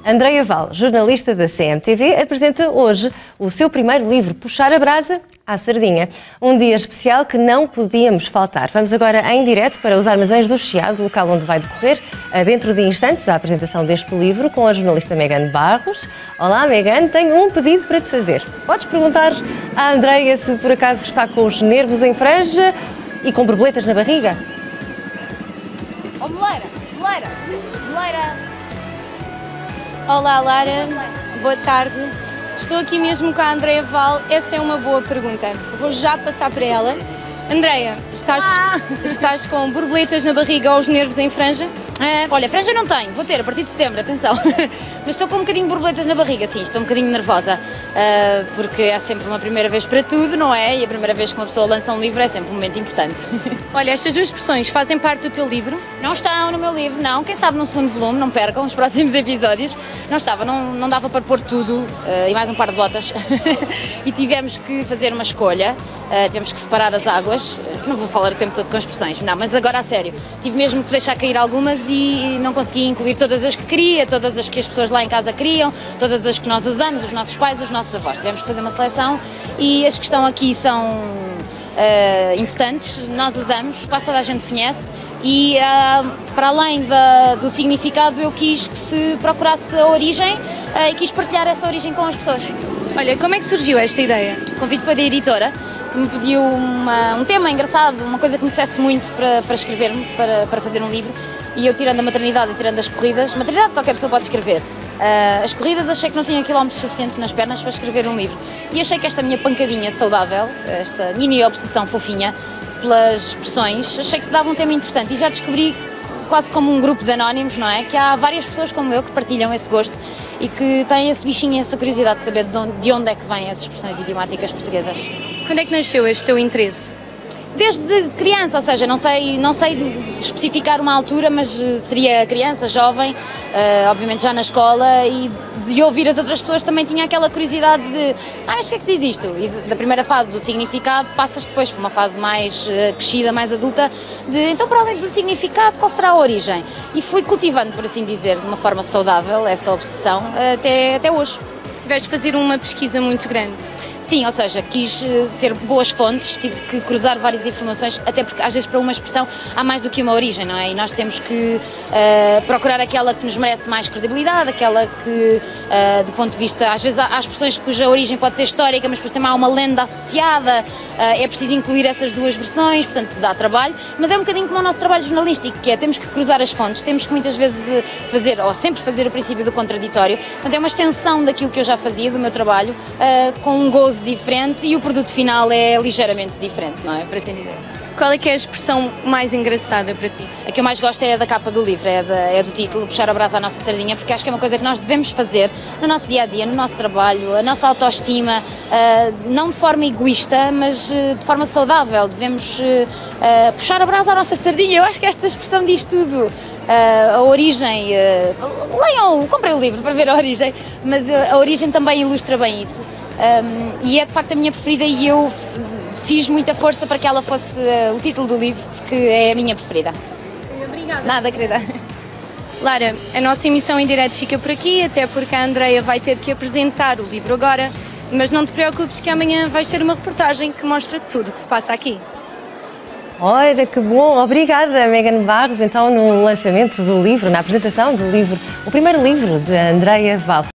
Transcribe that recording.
Andreia Val, jornalista da CMTV, apresenta hoje o seu primeiro livro, Puxar a Brasa à Sardinha. Um dia especial que não podíamos faltar. Vamos agora em direto para os Armazéns do Chiado, local onde vai decorrer, dentro de instantes, a apresentação deste livro com a jornalista Megan Barros. Olá, Megan, tenho um pedido para te fazer. Podes perguntar à Andreia se por acaso está com os nervos em franja e com borboletas na barriga? Oh, Moleira! Olá, Lara. Boa tarde. Estou aqui mesmo com a Andreia Val. Essa é uma boa pergunta. Vou já passar para ela. Andreia, estás com borboletas na barriga ou os nervos em franja? Olha, franja não tenho, vou ter a partir de setembro, atenção. Mas estou com um bocadinho de borboletas na barriga, sim, estou um bocadinho nervosa. Porque é sempre uma primeira vez para tudo, não é? E a primeira vez que uma pessoa lança um livro é sempre um momento importante. Olha, estas duas expressões fazem parte do teu livro? Não estão no meu livro, não. Quem sabe no segundo volume, não percam os próximos episódios. Não estava, não dava para pôr tudo e mais um par de botas. E tivemos que fazer uma escolha, tivemos que separar as águas. Não vou falar o tempo todo com expressões, não, mas agora a sério. Tive mesmo que deixar cair algumas e não consegui incluir todas as que queria, todas as que as pessoas lá em casa queriam, todas as que nós usamos, os nossos pais, os nossos avós. Tivemos que fazer uma seleção e as que estão aqui são importantes, nós usamos, quase toda a gente conhece e para além do significado eu quis que se procurasse a origem e quis partilhar essa origem com as pessoas. Olha, como é que surgiu esta ideia? O convite foi da editora, que me pediu um tema engraçado, uma coisa que me dissesse muito para escrever-me, para fazer um livro, e eu, tirando a maternidade e tirando as corridas, maternidade qualquer pessoa pode escrever, as corridas achei que não tinha quilómetros suficientes nas pernas para escrever um livro, e achei que esta minha pancadinha saudável, esta mini obsessão fofinha pelas expressões, achei que dava um tema interessante, e já descobri, quase como um grupo de anónimos, não é? Que há várias pessoas como eu que partilham esse gosto e que têm esse bichinho, essa curiosidade de saber de onde é que vêm as expressões idiomáticas portuguesas. Quando é que nasceu este teu interesse? Desde criança, ou seja, não sei especificar uma altura, mas seria criança, jovem, obviamente já na escola, e de ouvir as outras pessoas também tinha aquela curiosidade de mas porquê é que se diz isto? E da primeira fase do significado passas depois para uma fase mais crescida, mais adulta, de então para além do significado, qual será a origem? E fui cultivando, por assim dizer, de uma forma saudável essa obsessão até hoje. Tiveste que fazer uma pesquisa muito grande. Sim, ou seja, quis ter boas fontes, tive que cruzar várias informações, até porque às vezes para uma expressão há mais do que uma origem, não é? E nós temos que procurar aquela que nos merece mais credibilidade, aquela que, do ponto de vista, às vezes há expressões cuja origem pode ser histórica, mas depois também há uma lenda associada, é preciso incluir essas duas versões, portanto dá trabalho, mas é um bocadinho como o nosso trabalho jornalístico, que é, temos que cruzar as fontes, temos que muitas vezes fazer, ou sempre fazer o princípio do contraditório, portanto é uma extensão daquilo que eu já fazia, do meu trabalho, com um gozo diferente e o produto final é ligeiramente diferente, não é? Por assim dizer. Qual é que é a expressão mais engraçada para ti? A que eu mais gosto é a da capa do livro, é do título, Puxar a Brasa à Nossa Sardinha, porque acho que é uma coisa que nós devemos fazer no nosso dia-a-dia, no nosso trabalho, a nossa autoestima, não de forma egoísta, mas de forma saudável. Devemos puxar a brasa à nossa sardinha, eu acho que esta expressão diz tudo. A origem, leiam, comprem o livro para ver a origem, mas a origem também ilustra bem isso. E é de facto a minha preferida e eu fiz muita força para que ela fosse o título do livro, porque é a minha preferida. Obrigada. Nada, querida. Lara, a nossa emissão em direto fica por aqui, até porque a Andreia vai ter que apresentar o livro agora, mas não te preocupes que amanhã vais ter uma reportagem que mostra tudo o que se passa aqui. Ora, que bom! Obrigada, Megan Barros, então no lançamento do livro, na apresentação do livro, o primeiro livro de Andreia Val.